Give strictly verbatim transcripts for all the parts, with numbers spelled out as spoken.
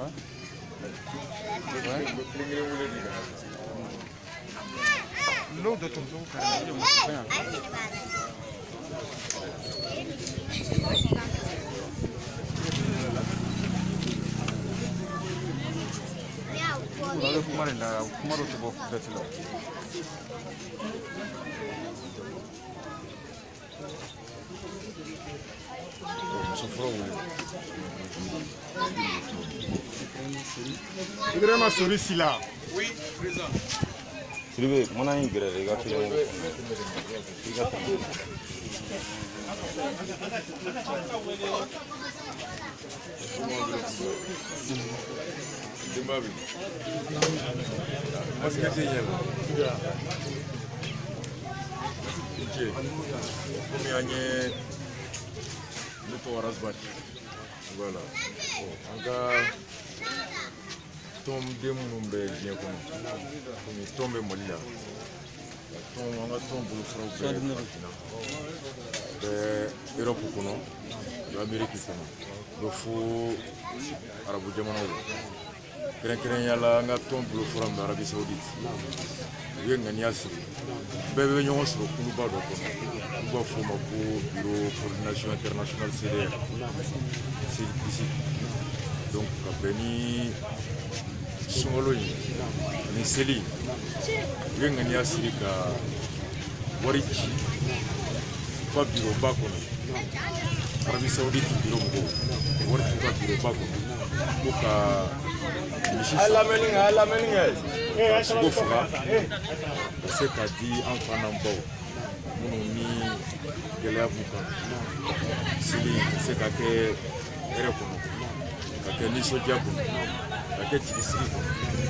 L'eau de ton dos, Lalu kemarin dah, kemarin tu bawa dah celak. Il y a ma souris ici là. Oui, présent. Tu veux, mon ami, il regarde tout le monde. Zimbabwe. Mas que tem ela? Ok. Como é que não tô horas bate? Voilà. Anga tom demu numbe dia como como tombe molila. Tom anga tom bulu frau be. Be Europe kuno, be America kuno. Do fu Arabu jamana wo. Keren-keren yala nga tom bulu frau be Arabie Saoudite. Ye ngani asiri. Be be nyongo soro kulu ba do kono. Ba fu ma ko bureau coordination internationale C D R. C'est ici. Donc kabeni sungolo yi ni seli. Ye ngani asiri ka warichi kwa bureau ba kono. Arabie Saoudite bureau ko warichi kwa bureau ba kono. Boka Allah meninga, Allah meninga. Go fuga. C'est qu'a dit en fanambo. Mon ami gele avuka. Sili c'est qu'a que ere kono. Qu'a que ni soja kono. Qu'a que tikisiri kono.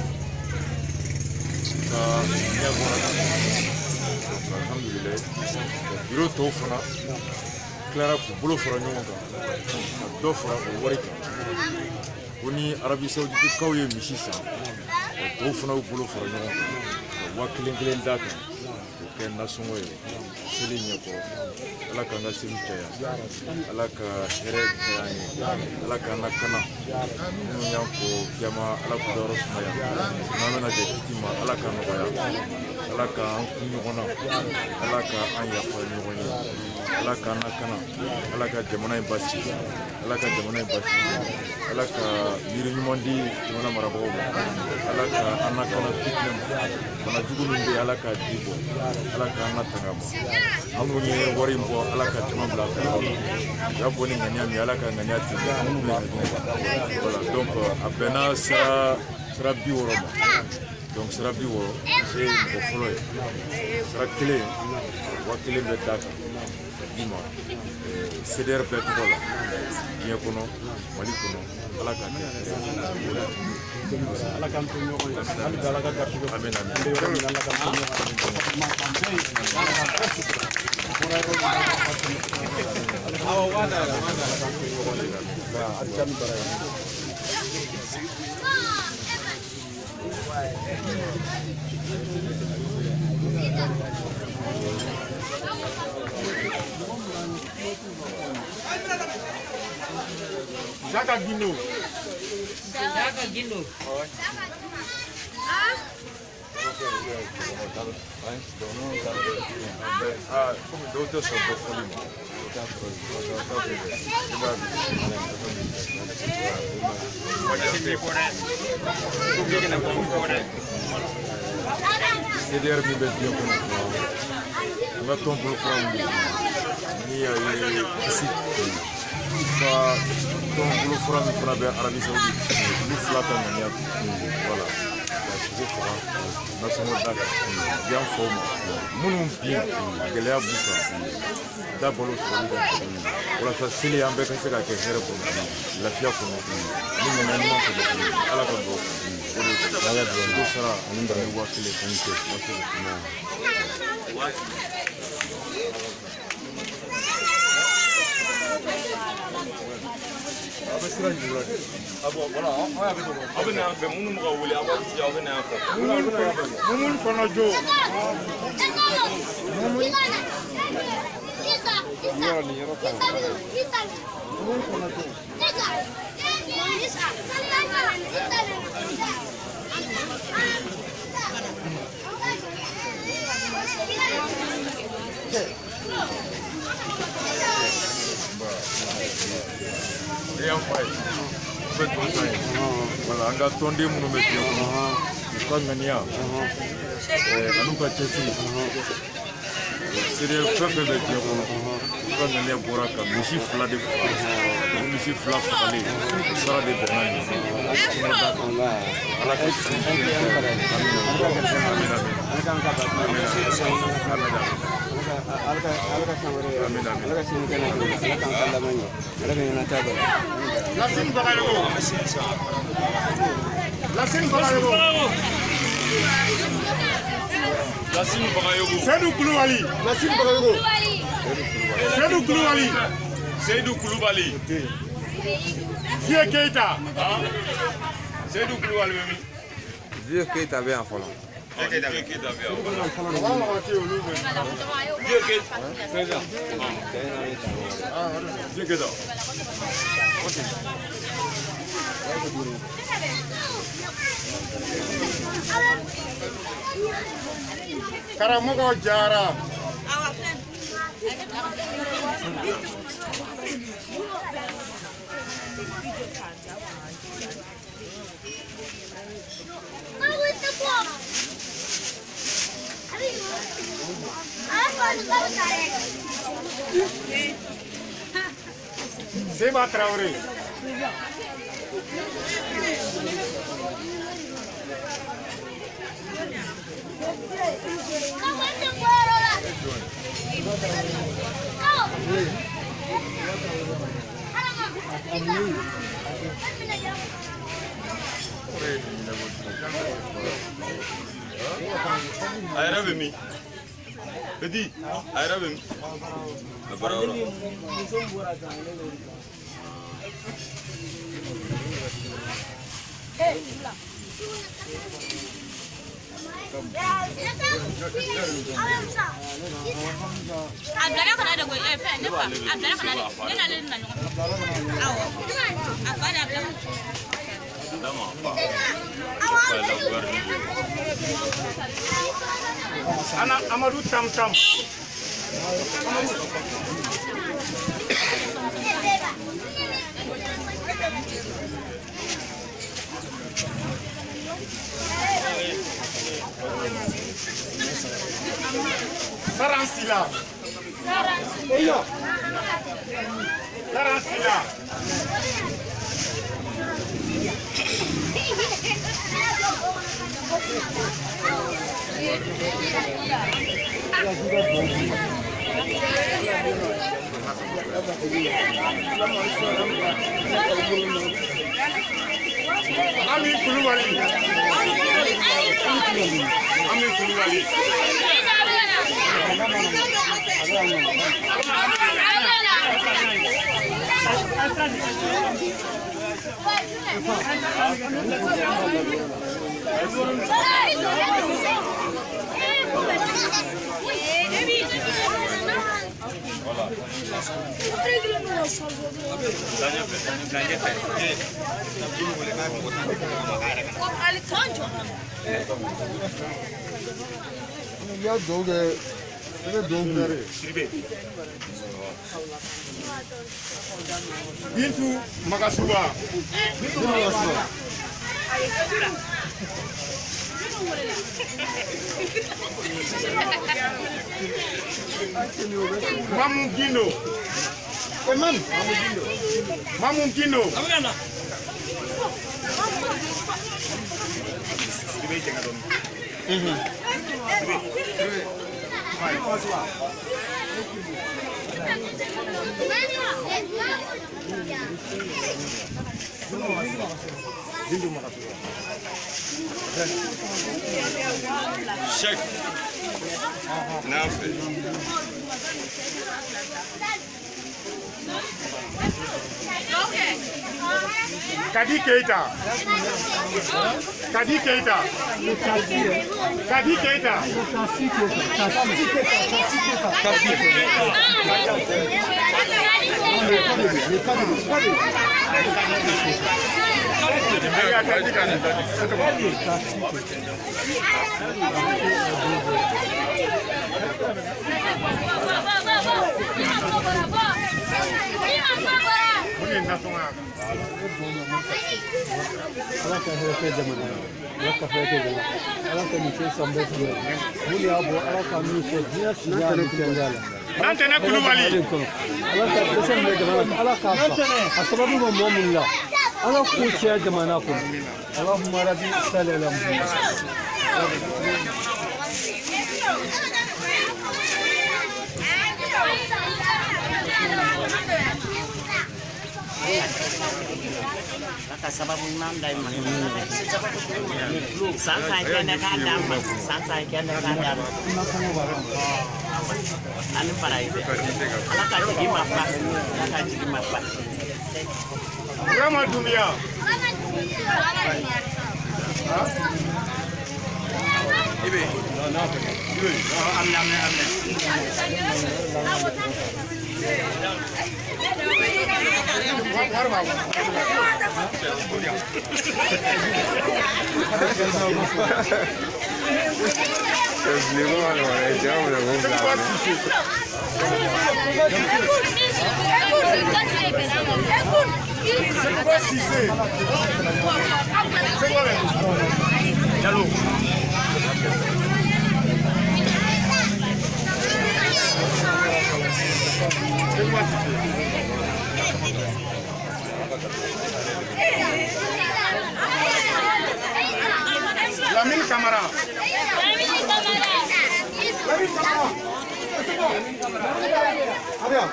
Ka ni agora. Alhamdulillah. Bureau to fana. Clara ko bolo fara nyonga ka. Do fara ko warika. Kuni Arabie Saoudite kauye mishisa. To fana ko bolo fara nyonga ka. Wa kelen kelen daka. Ko na songo ye. Seli nyako. Ala ka nga seli chaya. Ala ka here chaya. Ala ka na kana. Nu nyako kiama ala ku daro sumaya. Namena de kitima ala ka no ya. Ala ka an kunyona. Ala ka an yafa nyoni. Ala ka na kana. Ala ka jamana in basi. Ala ka jamana in basi. Ala ka yiri nyumondi jamana marabo. Ala ka ana kana fitnem. Kana jugu minde ala ka dibo. Ala ka na tangamo. Amu ni wari mbo ala ka jamana bla ka. Ya boni nganya mi ala ka nganya ti. Voilà donc abena sera sera biworoma. Donc sera biworo c'est ko foloy. Sera clé. Wa clé be daka. Dima C D R peut être là bien kono Mali kono ala ka ala ka mtonyo ala ka ka amen amen ala ka awa wada wada achami bara Jaka Gino. Jaka Gino. Ah? Ah, come d'autres sont de folie. C D R mi be bien kono. Nga tombe from ni ay ici. Fa tombe from from be Arabie Saoudite. Lu flata ngania. Voilà. Je fera national daka. Bien forme. Munum bien. Gelea buka. Da bolo so. Wala sa sili ambe ka sega ke here ko. La fia ko. Ni ngana ni ko. Ala ko do. Ala do do sara nda ni wa kile kanite. Wa kile na. Abo voilà, on avait tout. Abo na be munu mo wole abo ti abo na ko. Mumun kono jo. Mumun. Isa, isa. Yo ni ro ka. Isa. Mumun kono jo. Isa. Isa. Et en fait, voilà, on a tombé mon métier. Je crois que nous avons c'est des femmes de métier. Quand on est à Boraka, nous sommes flat de nous sommes flat de nous sommes des bananes. Lassine Bagayogo. Seydou Koulibaly. Lassine Bagayogo. Seydou Koulibaly. Seydou Koulibaly. Vieux Keita. Seydou Koulibaly même. Vieux Keita bien en Hollande. Vieux Keita bien. Vieux Keita. Présent. Vieux Keita. Karamogo Jara. Seba Traoré. Aira bemi. Jadi, aira bemi. Lebar orang. Abdallah kana da goyi eh fa ne fa Abdallah kana da yana lalin nan awo afada Abdallah Dama apa? Ana Amadou Tam Tam. Saransila. Saransila. Saransila. Ami Koulibaly. Ami Koulibaly. Ya doge, ya doge. Bintu Magasuba. Bintu Magasuba. Mamu Gino. Emam. Mamu Gino. Mhm. Check. Nafe. Kadi Keita. Kadi Keita. Kadi Keita. Kadi Keita. Nantene Kulubali. Ala ku ciya jamana ku Allahumma rabbi sallallahu Kata sababu imam dai man san sai kene ka dam san sai kene ka dam anu parai ala ka ji ma fa ala ka ji ma fa Rama Dumia. Ibe. No, no. Ibe. No, amne amne amne. C'est quoi si c'est? C'est quoi le Diallo. C'est quoi si c'est? Lamine Camara. Lamine Camara. Lamine Camara. Allez.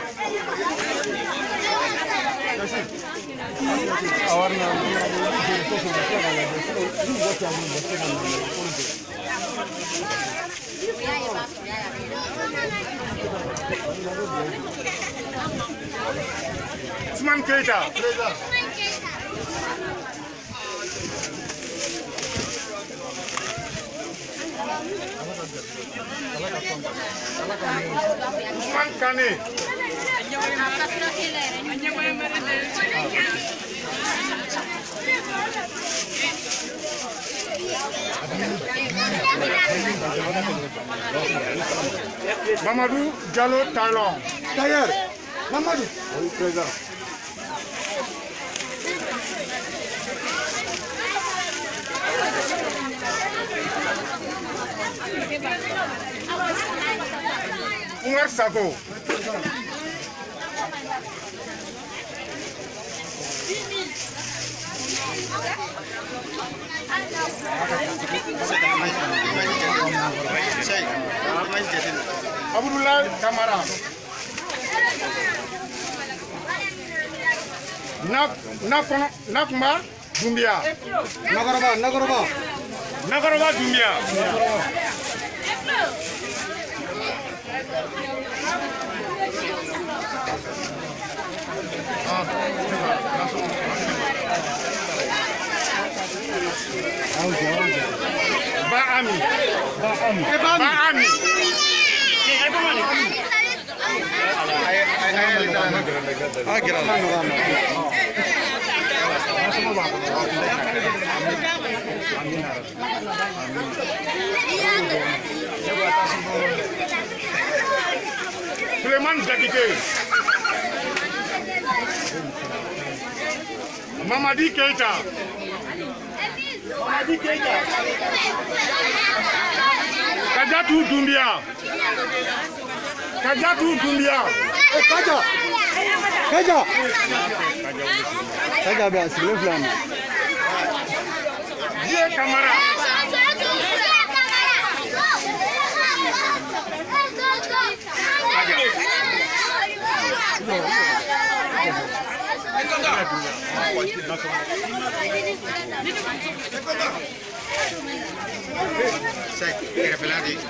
Ousmane Keita. Ousmane Kane. Mamadou Diallo Talon. D'ailleurs, Mamadou. Oui, présent. Oumar Sako. Abdoulaye Camara. Nak Nakon Nakma Doumbia. Nagoroba Nagoroba. Nagoroba Doumbia. Ah, Ba Ami. Ba Ami. Ba Ami. Ah, kira. Suleiman Zakite. Mamadi Keita. Mamadi Keita. Kadiatou Doumbia. Kadiatou Doumbia. Eh, Kadia. Kadia. Kadia bien, c'est le flamme. Dieu Camara. Sai, era pelado de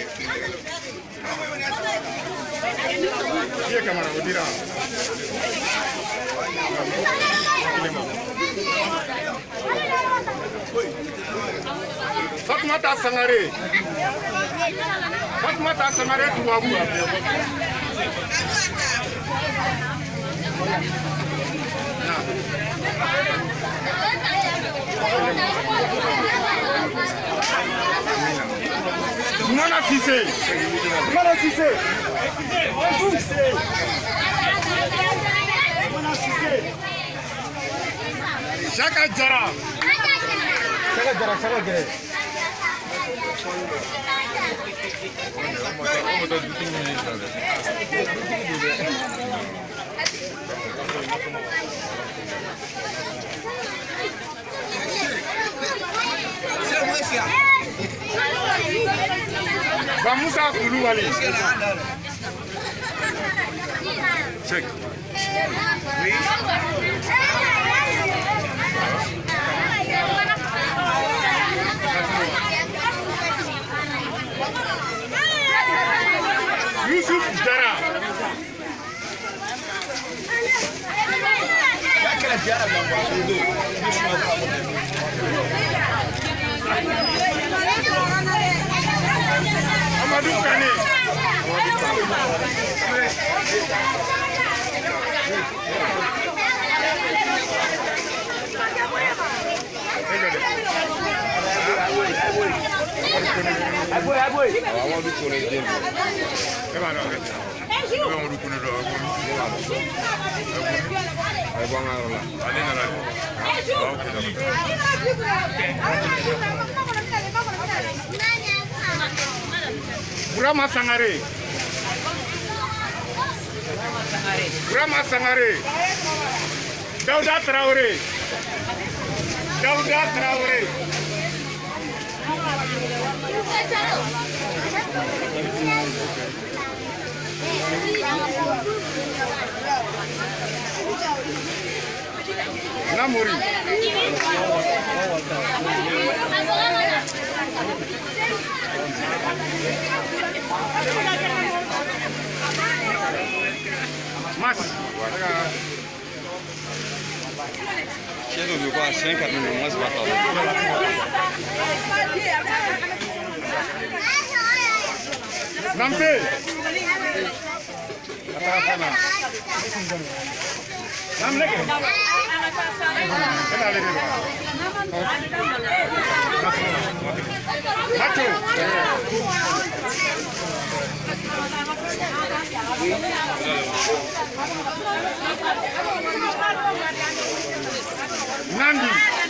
Dia Camara, vou tirar. Fatmata Sangare. Fatmata Sangare Tuabu. Nah. Cissé. Mana Cissé. Mana Cissé. Chaka Jara. Chaka Jara, Chaka Jara. Vamos a Koulibaly. Check. Yusuf Jara. Amadou Kane. Aboy aboy. Amadou Kone dem. E ba no. Amadou Kone do. Ay bo ngaro la. Ale na la. Burama Sangare. Burama Sangare. Dauda Traoré. Dauda Traoré. Namori. Mas. Chega do quase sem caminho, mas bateu. Nampe. Apa-apa? Nam lagi. Kenal lagi. Satu. Nandi.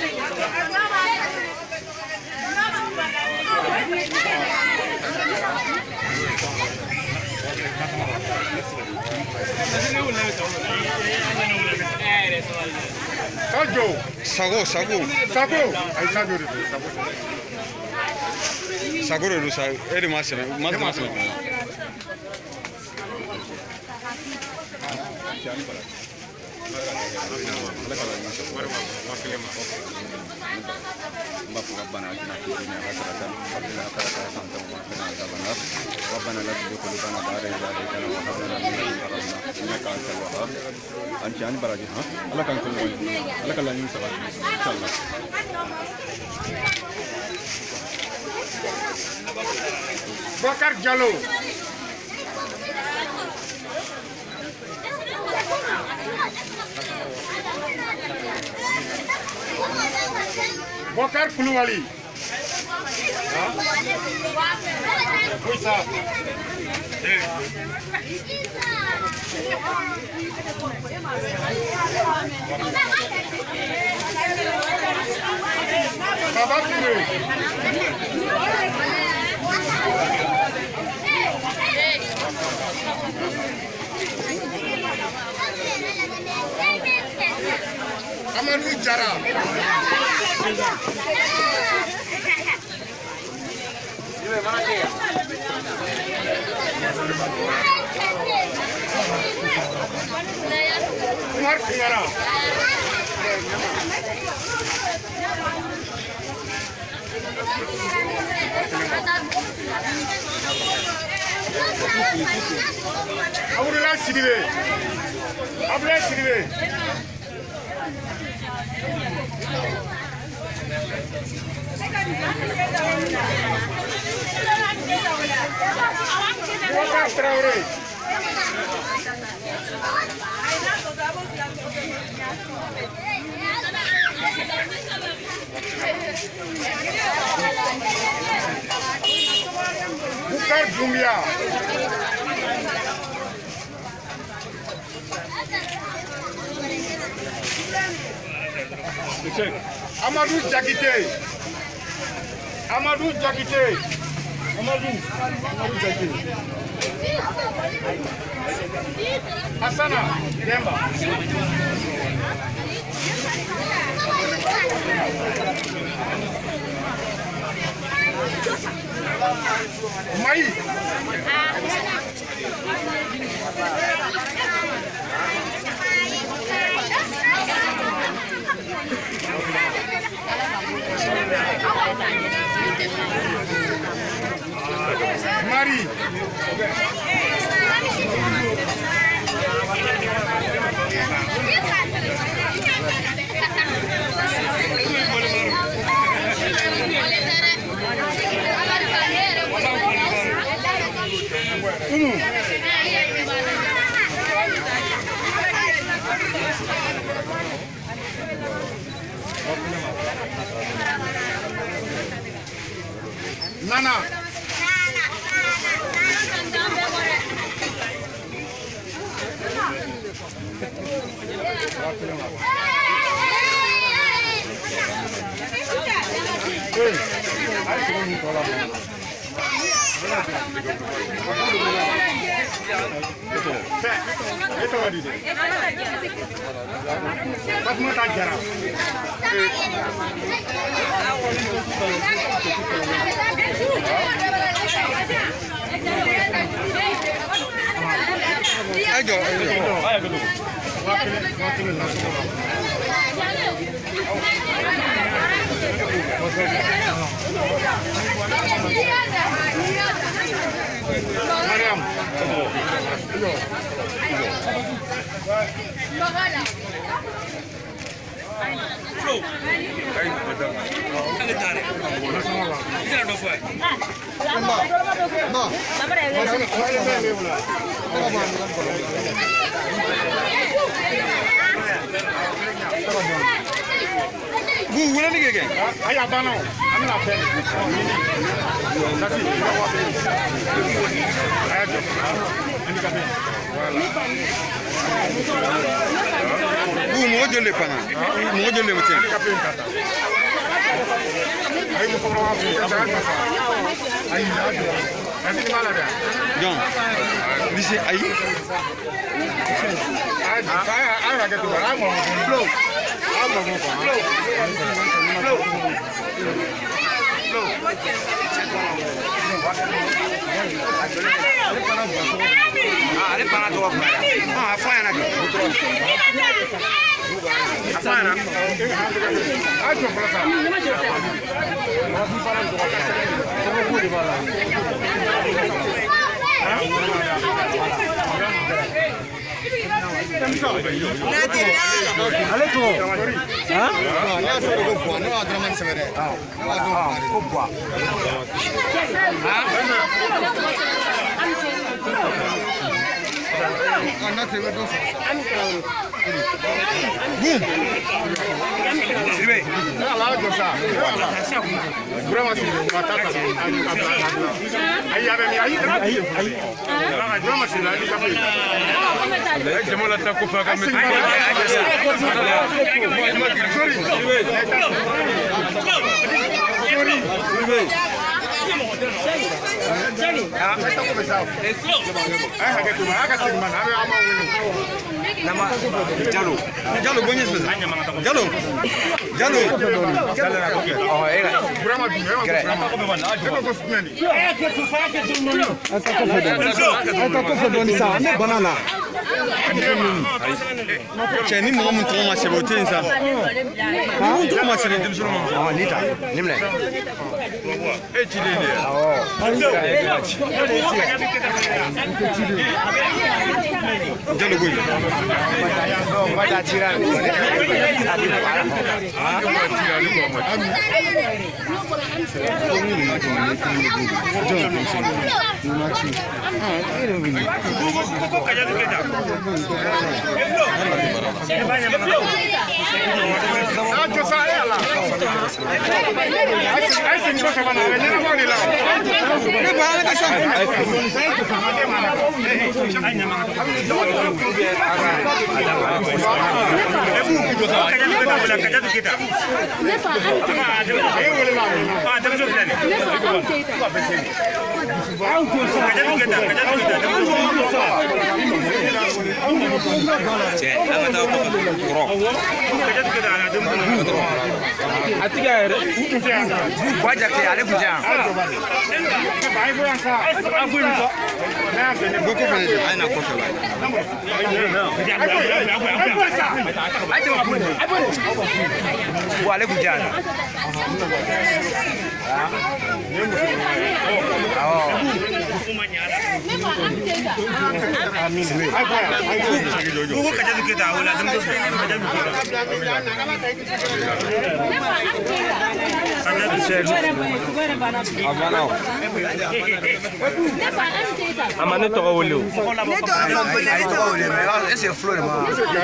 Sago. Sago, sago. Sago. Ay sago de sago. Sago de sago. Ele mais, mais mais. ربنا آتنا في الدنيا حسنة وفي الآخرة حسنة وقنا عذاب النار ربنا لا تزغ قلوبنا بعد إذ هديتنا وهب لنا من لدنك رحمة إنك أنت الوهاب أنت يعني براجي ها الله كان كل وين الله كان ينسى إن شاء الله Bakar Jallo Bakar Koulibaly. Oui, ça. Ça va tirer. Amadou Jara. Umar Singara. Abdoulaye Sidibé. Abdoulaye Sidibé. Bakar Traoré. Boubacar Doumbia. Amadou Diakité. Amadou Diakité. Amadou. Amadou Diakité. Hassana Demba. Maï. Marie. Nana. Mariam. Vous voulez les gars? Ah, ya bano. I'm not paying. That's it. Vous moi je l'ai pas. Moi je l'ai pas. Aïe, nous pourrons avoir ça. Aïe, là. Est-ce que malade? Non. Lycée aïe. Aïe, aïe, aïe, regarde là, moi. Flow. Ah, bon, bon. Flow. Flow. Ah, allez para toi. Ah, afanya na. Afanya. Ah, tu prends ça. Allez toi. Hein? Non, là c'est le point. Non, Adraman c'est vrai. Ah. Ah, au bois. Boum. Sirve. Là comme ça. Vraiment c'est matata. Aïe avec aïe. Aïe. Aïe. Vraiment c'est là, il s'appelle. Ah, je me la tape pour faire comme ça. Sorry. Sorry. Nama Jalo. Jalo bonye sasa. Jalo. Jalo. Oh, eh. Brama brama. Banana. Cheni mo mo toma chebote ça. Ah, toma chebote de jour. Ah, nita. Nimle. Eh, tu l'es. Ah, Jalo boy. Vai dar tirar. Ah, tirar. Wale kujana. Amane to wole. Ne to wole. Ese flore ma.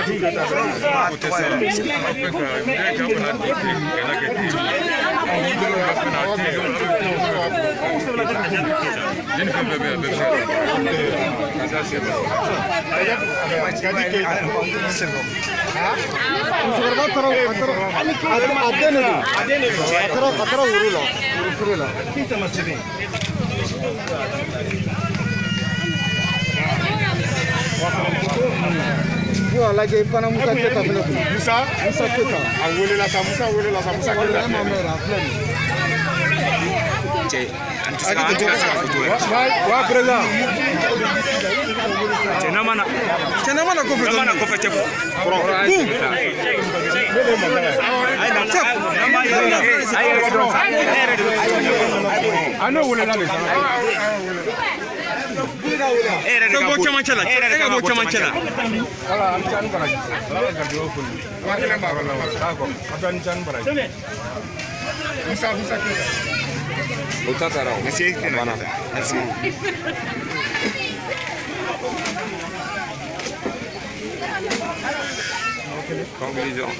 Yo lagi pana Musa Keta fana Musa Musa Keta Angole la sa Musa angole la sa Musa Keta. ma mera flan wa preza Chena mana. Chena mana ko fe mana ko fe chef. Ano wole la le sa. So go chama chala. Ega go chama chala. Ala an chan bara. Ala ga do ko. Wa kele ba wala wala ko. Adan chan bara. Musa Musa Keta. Utata rao. Merci bana. Merci. Conclusion.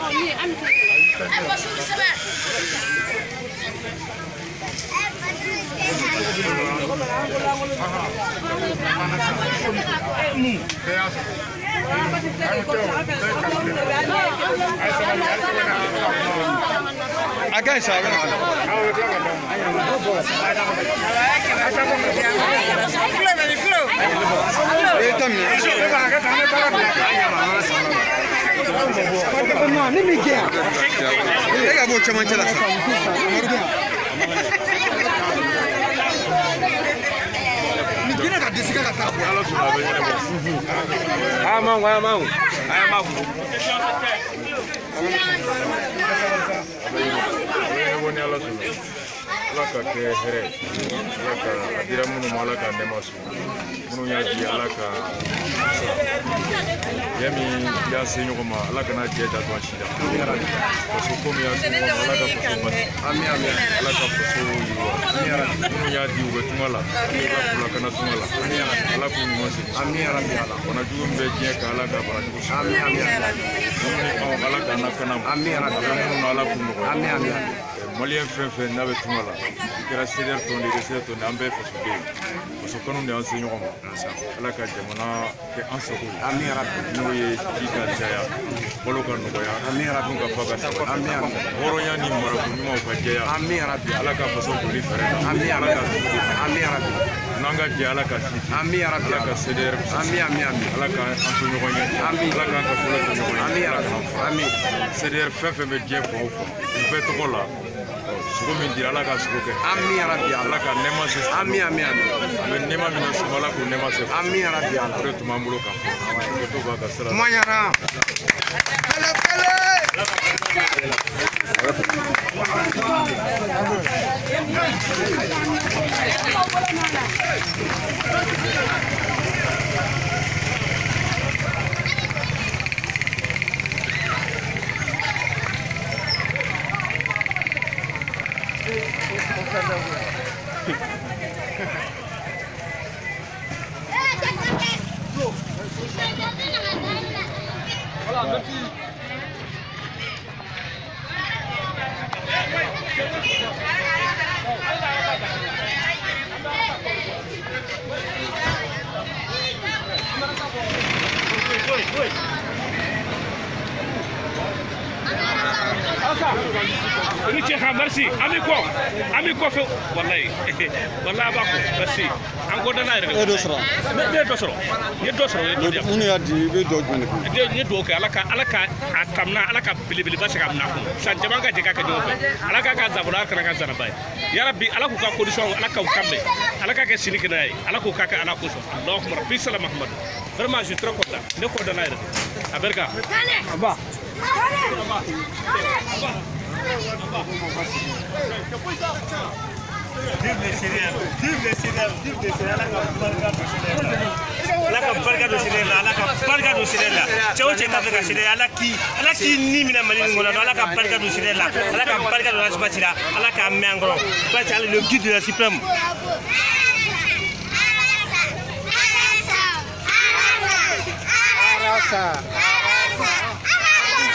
Akan sabe. no ni mi kia Ega bo chama chala. Ningine kadisika ka sabu. Ah mangu, ah mangu. Ah mangu. Woni ala sunu. Ala ka ke here. Ya ka adira munu mala ka nemasu. Munu ya di ala ka. Yami ya senyo kama ala kana je da to shida. Ko ko mi ya senyo ala ka ko ko. Ami ami ala ka ko so yiwa. Munu ya di ugo tumala. Ala kana tumala. Ala ku mo se. Ami rabbi ala. Ona jumbe je ka ala ka bara ko. Ami ami ala. Munu ala kana kana. Ami rabbi munu ala ku mo. Ami ami. Malien frère frère n'avait tout mal. Kera seder ton de seder ton ambe fasude. Parce que nous ne enseignons pas. Ala ka jamana ke ansago. Ami rabbi no ye tika jaya. Bolo kan no ya. Ami rabbi ka faga sa. Ami rabbi. Horo ya ni mara ko nyuma ka jaya. Ami rabbi ala ka faso ko li frère. Ami ala ka. Ami rabbi. Nanga je ala ka si. Ami rabbi ala ka seder. Ami ami ami. Ala ka anto nyoko nya. Ami ala ka ka folo ko nyoko. Ami rabbi. Ami. Seder fefe be je ko ko. Be to kola. Sugo min dira ala ka sugo ke. Ami rabbi ala ka nema se. Ami ami ami. Abe nema min na sumala ko nema se. Ami rabbi ala. Re tuma mbulo ka. Ko to ba ka sala. Manyara. Pele pele. Voilà, merci. Ini cek merci. Ami ko, ami ko fe wallahi. Wallahi ba ko merci. An ko dana rek. E do soro. Be do soro. Ye do soro ye do dia. Mun ya di be do jone ko. De ni do ke alaka alaka atamna alaka bilibili ba se kamna ko. San jama ka je ka ka jo fe. Alaka ka zabura kana ka zana bay. Ya rabbi alaka ka condition alaka ka kambe. Alaka ka siniki nay. Alaka ka ka ala ko so. Allahumma rabbi salam Muhammad. Vraiment je suis très content. Ne ko dana rek. Aberka. Aba. Vive le Syrien, vive le Syrien, vive le Syrien, ala ka barika do Syrien la, ala ka barika do Syrien la. Cɛw cɛ ka fɛ ka Syrien ala ki ala ki ni mina Mali nin kɔnɔ ala ka barika do Syrien la, ala ka barika do Asbati la, ala ka mɛn an kɔrɔ. Parce que le guide de la suprême. Arasa.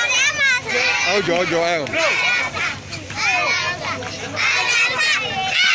Oh, jo jo.